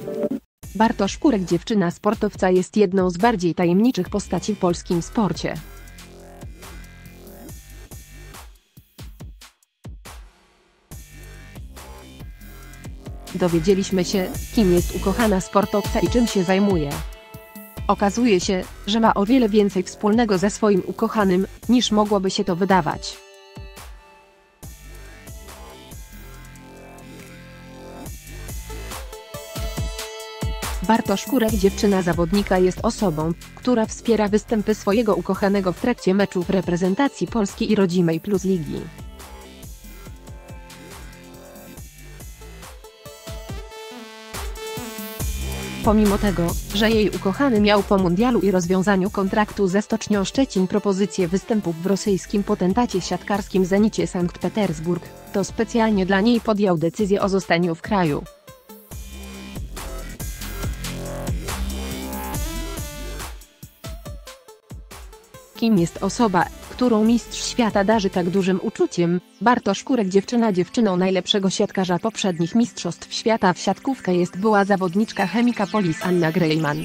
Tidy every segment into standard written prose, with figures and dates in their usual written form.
Bartosz Kurek, dziewczyna sportowca, jest jedną z bardziej tajemniczych postaci w polskim sporcie. Dowiedzieliśmy się, kim jest ukochana sportowca i czym się zajmuje. Okazuje się, że ma o wiele więcej wspólnego ze swoim ukochanym, niż mogłoby się to wydawać. Bartosz Kurek, dziewczyna zawodnika, jest osobą, która wspiera występy swojego ukochanego w trakcie meczów reprezentacji Polski i rodzimej Plus Ligi. Pomimo tego, że jej ukochany miał po mundialu i rozwiązaniu kontraktu ze Stocznią Szczecin propozycję występów w rosyjskim potentacie siatkarskim Zenicie Sankt Petersburg, to specjalnie dla niej podjął decyzję o zostaniu w kraju. Kim jest osoba, którą mistrz świata darzy tak dużym uczuciem? Bartosz Kurek, dziewczyną najlepszego siatkarza poprzednich mistrzostw świata w siatkówkę jest była zawodniczka Chemika Police Anna Greyman.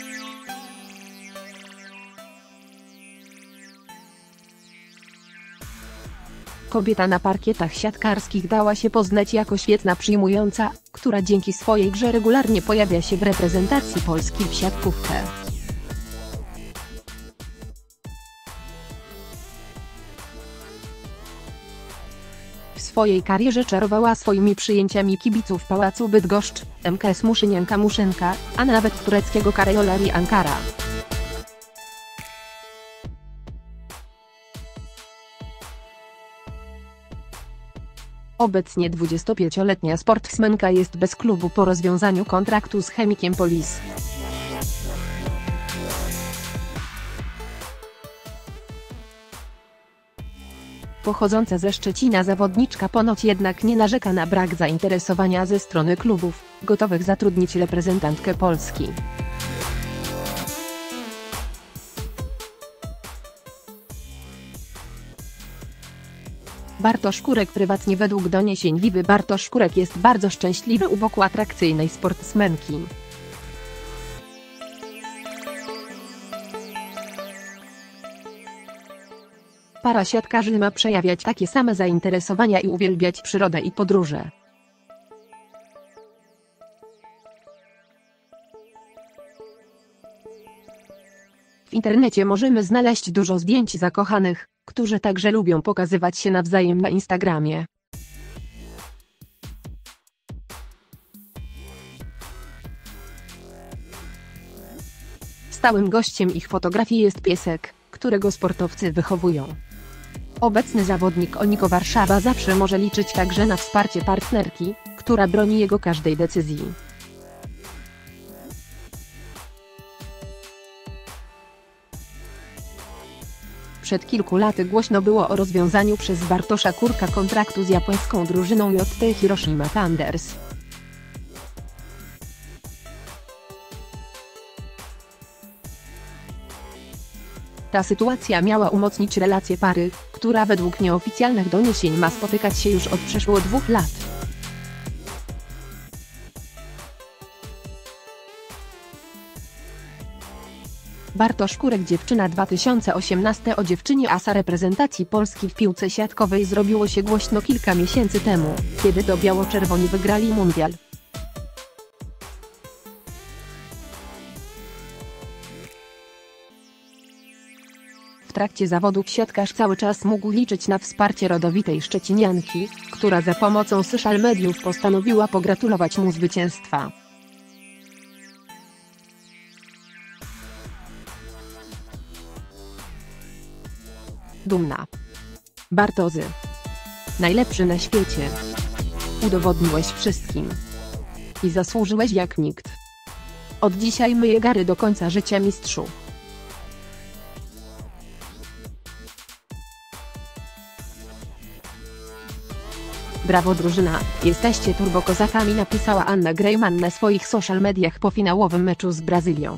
Kobieta na parkietach siatkarskich dała się poznać jako świetna przyjmująca, która dzięki swojej grze regularnie pojawia się w reprezentacji Polski w siatkówkę. W swojej karierze czarowała swoimi przyjęciami kibiców Pałacu Bydgoszcz, MKS Muszynianka Muszynka, a nawet tureckiego Karayolari Ankara. Obecnie 25-letnia sportsmenka jest bez klubu po rozwiązaniu kontraktu z Chemikiem Police. Pochodząca ze Szczecina zawodniczka ponoć jednak nie narzeka na brak zainteresowania ze strony klubów, gotowych zatrudnić reprezentantkę Polski. Bartosz Kurek prywatnie. Według doniesień Wiby Bartosz Kurek jest bardzo szczęśliwy u boku atrakcyjnej sportsmenki. Para siatkarzy ma przejawiać takie same zainteresowania i uwielbiać przyrodę i podróże. W internecie możemy znaleźć dużo zdjęć zakochanych, którzy także lubią pokazywać się nawzajem na Instagramie. Stałym gościem ich fotografii jest piesek, którego sportowcy wychowują. Obecny zawodnik Oniko Warszawa zawsze może liczyć także na wsparcie partnerki, która broni jego każdej decyzji. Przed kilku laty głośno było o rozwiązaniu przez Bartosza Kurka kontraktu z japońską drużyną JT Hiroshima Thunders. Ta sytuacja miała umocnić relacje pary, która według nieoficjalnych doniesień ma spotykać się już od przeszło 2 lat. Bartosz Kurek, dziewczyna 2018. O dziewczynie asa reprezentacji Polski w piłce siatkowej zrobiło się głośno kilka miesięcy temu, kiedy to biało-czerwoni wygrali mundial. W trakcie zawodów siatkarz cały czas mógł liczyć na wsparcie rodowitej szczecinianki, która za pomocą social mediów postanowiła pogratulować mu zwycięstwa. Dumna. Bartozy. Najlepszy na świecie. Udowodniłeś wszystkim. I zasłużyłeś jak nikt. Od dzisiaj myję gary do końca życia, mistrzu. Brawo drużyna, jesteście turbokozakami, napisała Anna Greyman na swoich social mediach po finałowym meczu z Brazylią.